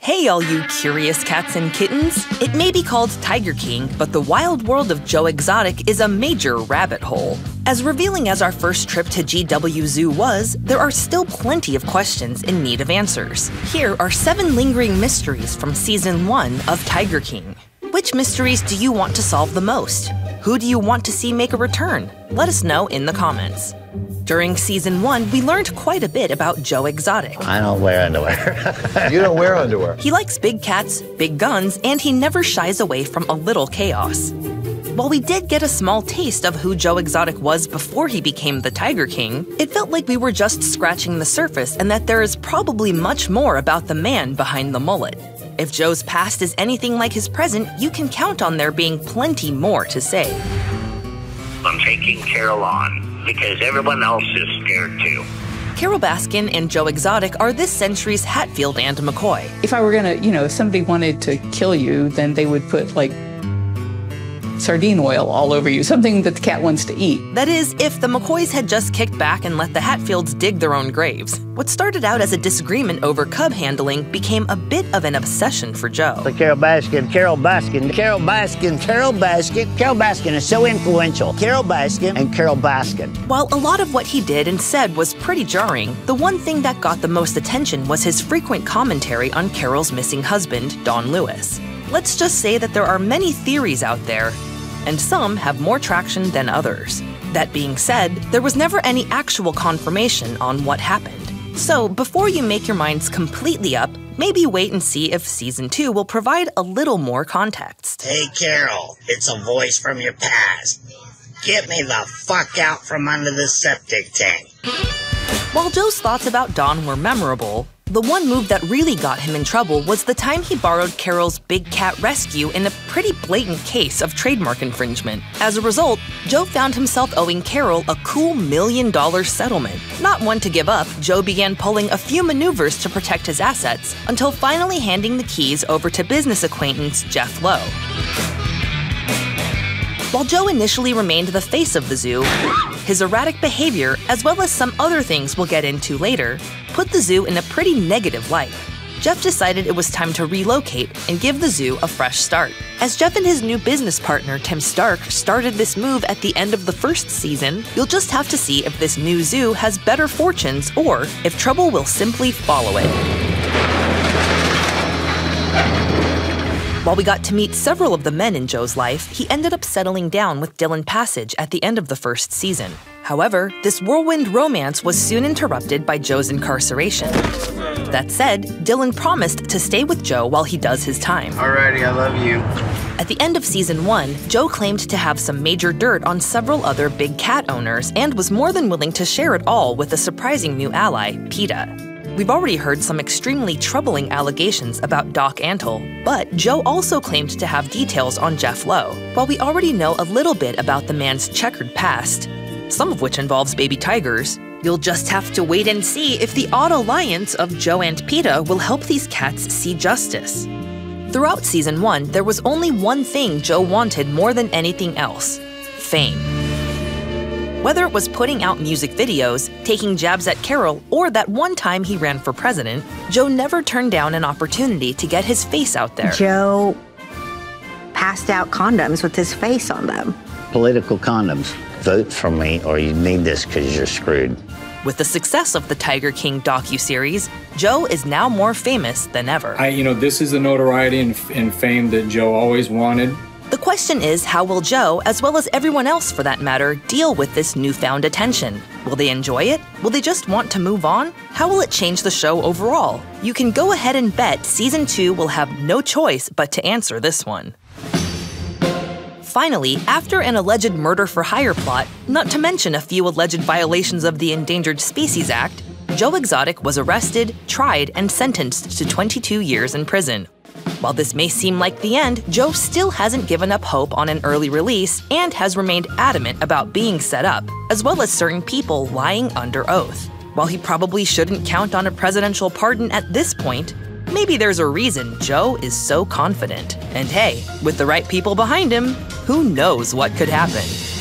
Hey all you curious cats and kittens! It may be called Tiger King, but the wild world of Joe Exotic is a major rabbit hole. As revealing as our first trip to GW Zoo was, there are still plenty of questions in need of answers. Here are 7 lingering mysteries from Season 1 of Tiger King. Which mysteries do you want to solve the most? Who do you want to see make a return? Let us know in the comments. During Season 1, we learned quite a bit about Joe Exotic. I don't wear underwear. You don't wear underwear. He likes big cats, big guns, and he never shies away from a little chaos. While we did get a small taste of who Joe Exotic was before he became the Tiger King, it felt like we were just scratching the surface and that there is probably much more about the man behind the mullet. If Joe's past is anything like his present, you can count on there being plenty more to say. I'm taking Carole on because everyone else is scared too. Carole Baskin and Joe Exotic are this century's Hatfield and McCoy. If I were gonna, if somebody wanted to kill you, then they would put, like, sardine oil all over you, something that the cat wants to eat. That is, if the McCoys had just kicked back and let the Hatfields dig their own graves. What started out as a disagreement over cub handling became a bit of an obsession for Joe. So Carole Baskin, Carole Baskin, Carole Baskin, Carole Baskin. Carole Baskin is so influential. Carole Baskin and Carole Baskin. While a lot of what he did and said was pretty jarring, the one thing that got the most attention was his frequent commentary on Carole's missing husband, Don Lewis. Let's just say that there are many theories out there, and some have more traction than others. That being said, there was never any actual confirmation on what happened. So before you make your minds completely up, maybe wait and see if Season 2 will provide a little more context. Hey Carole, it's a voice from your past. Get me the fuck out from under the septic tank. While Joe's thoughts about Don were memorable, the one move that really got him in trouble was the time he borrowed Carole's big cat rescue in a pretty blatant case of trademark infringement. As a result, Joe found himself owing Carole a cool $1 million settlement. Not one to give up, Joe began pulling a few maneuvers to protect his assets, until finally handing the keys over to business acquaintance Jeff Lowe. While Joe initially remained the face of the zoo, his erratic behavior, as well as some other things we'll get into later, put the zoo in a pretty negative light. Jeff decided it was time to relocate and give the zoo a fresh start. As Jeff and his new business partner, Tim Stark, started this move at the end of the first season, you'll just have to see if this new zoo has better fortunes or if trouble will simply follow it. While we got to meet several of the men in Joe's life, he ended up settling down with Dylan Passage at the end of the first season. However, this whirlwind romance was soon interrupted by Joe's incarceration. That said, Dylan promised to stay with Joe while he does his time. Alrighty, I love you. At the end of Season 1, Joe claimed to have some major dirt on several other big cat owners and was more than willing to share it all with a surprising new ally, PETA. We've already heard some extremely troubling allegations about Doc Antle, but Joe also claimed to have details on Jeff Lowe. While we already know a little bit about the man's checkered past, some of which involves baby tigers, you'll just have to wait and see if the odd alliance of Joe and PETA will help these cats see justice. Throughout Season 1, there was only one thing Joe wanted more than anything else: fame. Whether it was putting out music videos, taking jabs at Carole, or that one time he ran for president, Joe never turned down an opportunity to get his face out there. Joe passed out condoms with his face on them. Political condoms. Vote for me or you need this because you're screwed. With the success of the Tiger King docuseries, Joe is now more famous than ever. This is the notoriety and fame that Joe always wanted. The question is, how will Joe, as well as everyone else for that matter, deal with this newfound attention? Will they enjoy it? Will they just want to move on? How will it change the show overall? You can go ahead and bet Season 2 will have no choice but to answer this one. Finally, after an alleged murder-for-hire plot, not to mention a few alleged violations of the Endangered Species Act, Joe Exotic was arrested, tried, and sentenced to 22 years in prison. While this may seem like the end, Joe still hasn't given up hope on an early release and has remained adamant about being set up, as well as certain people lying under oath. While he probably shouldn't count on a presidential pardon at this point, maybe there's a reason Joe is so confident. And hey, with the right people behind him, who knows what could happen?